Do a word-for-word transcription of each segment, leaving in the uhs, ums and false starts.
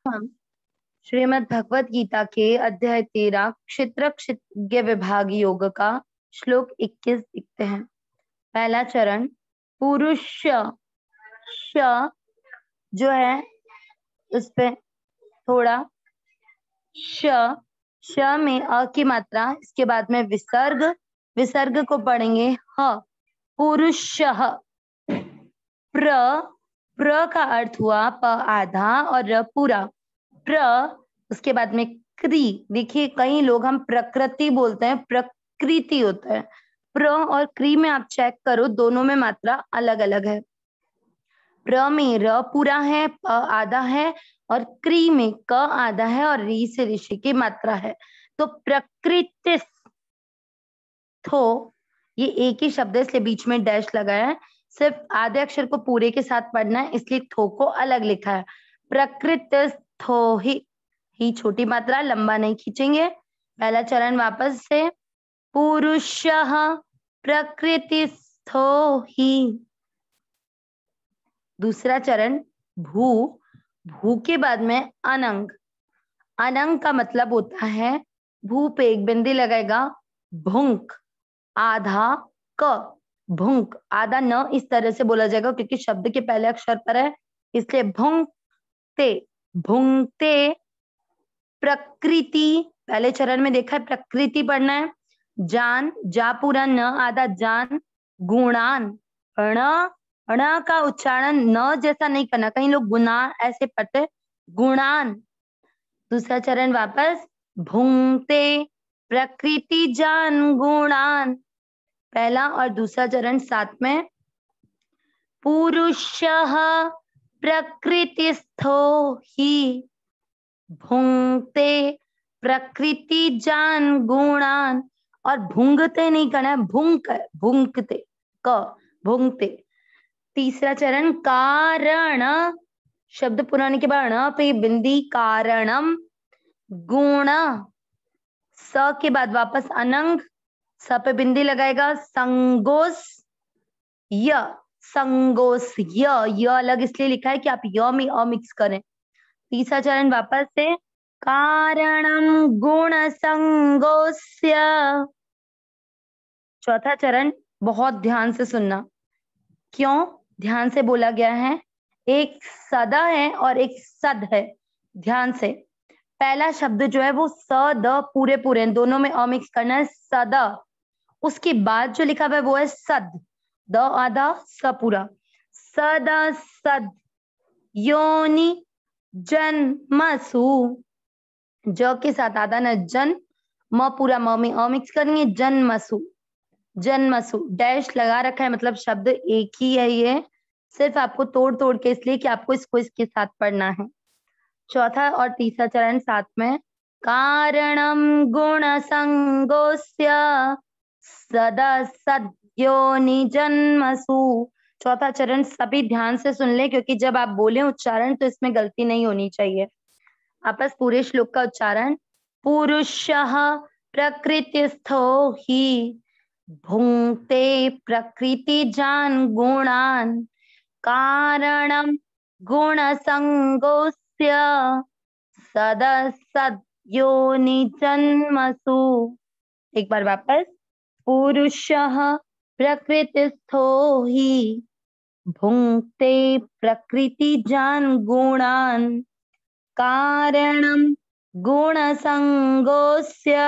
हम श्रीमद् भगवत गीता के अध्याय तेरह क्षेत्र क्षेत्रज्ञ विभाग योग का श्लोक इक्कीस लिखते हैं। पहला चरण पुरुष श जो है उस पे थोड़ा श श में अ की मात्रा, इसके बाद में विसर्ग, विसर्ग को पढ़ेंगे ह। पुरुषः, प्र प्र का अर्थ हुआ प आधा और र पूरा। प्र, उसके बाद में क्री। देखिए कई लोग हम प्रकृति बोलते हैं, प्रकृति होता है। प्र और क्री में आप चेक करो, दोनों में मात्रा अलग अलग है। प्र में र पूरा है, प आधा है, और क्री में क आधा है और री से ऋषि की मात्रा है। तो प्रकृति थो, ये एक ही शब्द है इसलिए बीच में डैश लगाया है। सिर्फ आधे अक्षर को पूरे के साथ पढ़ना है, इसलिए थो को अलग लिखा है। प्रकृति थो ही, ही छोटी मात्रा, लंबा नहीं खींचेंगे। पहला चरण वापस से, पुरुषः प्रकृतिस्थो ही। दूसरा चरण भू, भू के बाद में अनंग। अनंग का मतलब होता है, भू पे एक बिंदी लगाएगा, भुंक, आधा क, भुंक। आधा न इस तरह से बोला जाएगा क्योंकि शब्द के पहले अक्षर पर है, इसलिए भुंकते, भुंकते। प्रकृति, पहले चरण में देखा है प्रकृति पढ़ना है। जान, जा पूरा न आधा, जान। गुणान, ण ण का उच्चारण न जैसा नहीं करना, कई लोग गुना ऐसे पढ़ते, गुणान। दूसरा चरण वापस, भुंगते, प्रकृति जान गुणान। पहला और दूसरा चरण साथ में, पुरुषः प्रकृतिस्थो ही भुंगते प्रकृति जान गुणान। और भुंगते नहीं करना है, भुंक, भुंकते, क, भुंगते। तीसरा चरण कारण, शब्द पुराने के बाद ण पे बिंदी, कारणम। गुण, स के बाद वापस अनंग, स पे बिंदी लगाएगा, संगोस, य, संगोस, य, य अलग इसलिए लिखा है कि आप य में अ मिक्स करें। तीसरा चरण वापस से, कारणम गुण संगोस्य। चौथा चरण बहुत ध्यान से सुनना, क्यों ध्यान से बोला गया है, एक सदा है और एक सद है, ध्यान से। पहला शब्द जो है वो स द पूरे पूरे दोनों में अ मिक्स करना है, सदा। उसके बाद जो लिखा हुआ है वो है सद, द आधा स पूरा। सदा सद योनि जन्मसु, ज के साथ आधा न जन, म पूरा म में अ मिक्स करेंगे, जन्मसु, जन्मसु। डैश लगा रखा है मतलब शब्द एक ही है, ये सिर्फ आपको तोड़ तोड़ के इसलिए कि आपको इसको इसके साथ पढ़ना है। चौथा और तीसरा चरण साथ में, कारणम गुण संगोस्य सदा सद्योनि जन्मसु। चौथा चरण सभी ध्यान से सुन ले क्योंकि जब आप बोले उच्चारण तो इसमें गलती नहीं होनी चाहिए। आपस पूरे श्लोक का उच्चारण, पुरुषः प्रकृतिस्थो ही भुंक्ते प्रकृति जान गुणान कारणम गुण संगोस्य सदा सद्योनि जन्मसु। एक बार वापस, पुरुषः प्रकृतिस्थो ही भुंक्ते प्रकृति जान गुणान कारणम गुण संगोस्य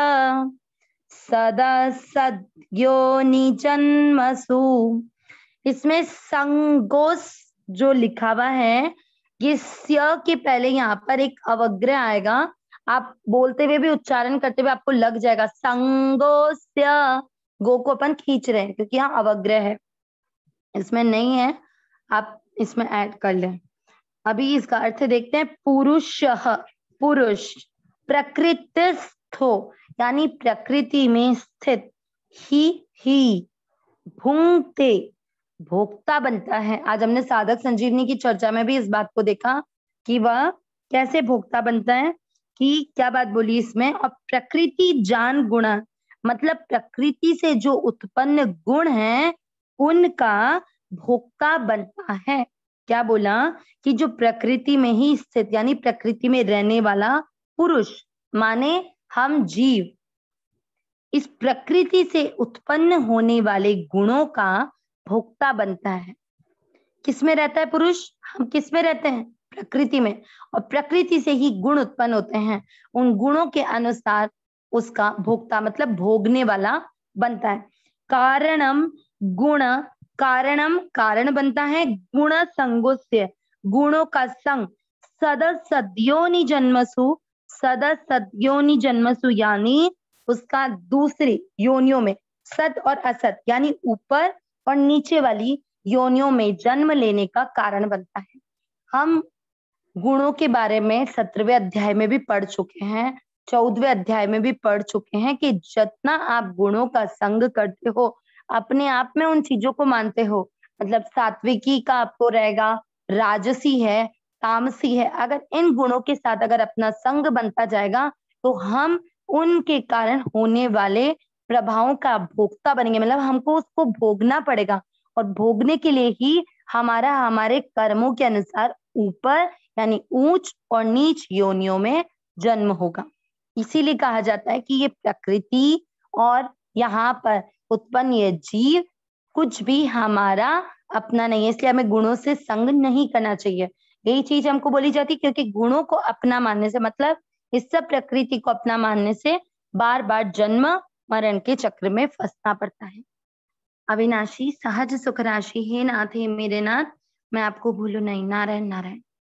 सदा सद्योनि जन्मसु। इसमें संगोस जो लिखा हुआ है, ये स्य के पहले यहाँ पर एक अवग्रह आएगा, आप बोलते हुए भी उच्चारण करते हुए आपको लग जाएगा संगोस्य। गो को अपन खींच रहे हैं क्योंकि यहाँ अवग्रह है, इसमें नहीं है, आप इसमें ऐड कर लें। अभी इसका अर्थ देखते हैं, पुरुषः, पुरुष, प्रकृतिस्थो यानी प्रकृति में स्थित, ही ही भुंक्ते भोक्ता बनता है। आज हमने साधक संजीवनी की चर्चा में भी इस बात को देखा कि वह कैसे भोक्ता बनता है, कि क्या बात बोली इसमें। और प्रकृति जान गुण मतलब प्रकृति से जो उत्पन्न गुण है उनका भोक्ता बनता है। क्या बोला कि जो प्रकृति में ही स्थित यानी प्रकृति में रहने वाला पुरुष माने हम जीव इस प्रकृति से उत्पन्न होने वाले गुणों का भोक्ता बनता है। किसमें रहता है पुरुष? हम किसमें रहते हैं? प्रकृति में। और प्रकृति से ही गुण उत्पन्न होते हैं, उन गुणों के अनुसार उसका भोक्ता मतलब भोगने वाला बनता है। कारणम गुण, कारणम कारण बनता है, गुण संगोस्य गुणों का संग, सदसद्योनि जन्मसु, सदसद्योनि जन्मसु यानी उसका दूसरी योनियों में सत और असत यानी ऊपर और नीचे वाली योनियों में जन्म लेने का कारण बनता है। हम गुणों के बारे में सत्रहवें अध्याय में भी पढ़ चुके हैं, चौदहवें अध्याय में भी पढ़ चुके हैं कि जितना आप गुणों का संग करते हो, अपने आप में उन चीजों को मानते हो, मतलब सात्विकी का आपको रहेगा, राजसी है, तामसी है, अगर इन गुणों के साथ अगर अपना संग बनता जाएगा तो हम उनके कारण होने वाले प्रभावों का भोक्ता बनेंगे, मतलब हमको उसको भोगना पड़ेगा और भोगने के लिए ही हमारा हमारे कर्मों के अनुसार ऊपर यानी ऊंच और नीच योनियों में जन्म होगा। इसीलिए कहा जाता है कि ये प्रकृति और यहाँ पर उत्पन्न ये जीव कुछ भी हमारा अपना नहीं है, इसलिए हमें गुणों से संग नहीं करना चाहिए। यही चीज हमको बोली जाती है, क्योंकि गुणों को अपना मानने से मतलब इस सब प्रकृति को अपना मानने से बार बार जन्म मरण के चक्र में फंसना पड़ता है। अविनाशी सहज सुख राशि, हे नाथ हे मेरे नाथ, मैं आपको भूलू नहीं। नारायण नारायण।